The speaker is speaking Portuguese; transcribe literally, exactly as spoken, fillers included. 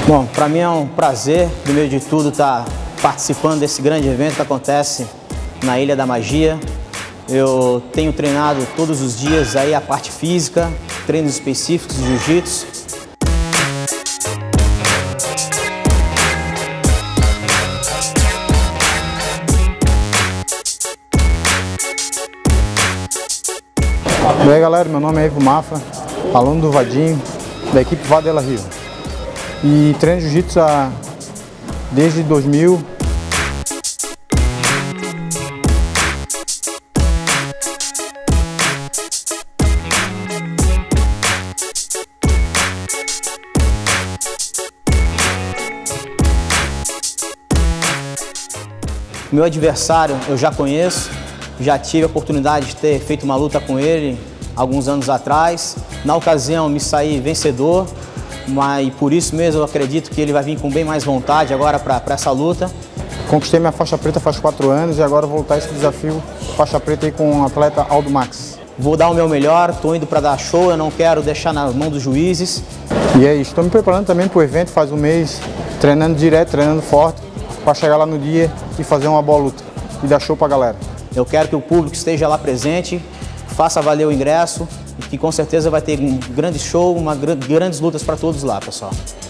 Bom, para mim é um prazer, primeiro de tudo, estar participando desse grande evento que acontece na Ilha da Magia. Eu tenho treinado todos os dias aí a parte física, treinos específicos de jiu-jitsu. E aí galera, meu nome é Ivo Mafra, aluno do Vadinho, da equipe Vadela Rio. E treino jiu-jitsu desde dois mil. Meu adversário eu já conheço, já tive a oportunidade de ter feito uma luta com ele alguns anos atrás. Na ocasião me saí vencedor, mas por isso mesmo eu acredito que ele vai vir com bem mais vontade agora para essa luta. Conquistei minha faixa preta faz quatro anos e agora vou lutar esse desafio faixa preta aí com o atleta Aldo Max. Vou dar o meu melhor, estou indo para dar show, eu não quero deixar na mão dos juízes. E é isso, estou me preparando também para o evento faz um mês, treinando direto, treinando forte, para chegar lá no dia e fazer uma boa luta e dar show para a galera. Eu quero que o público esteja lá presente, faça valer o ingresso e que com certeza vai ter um grande show, uma, grandes lutas para todos lá, pessoal.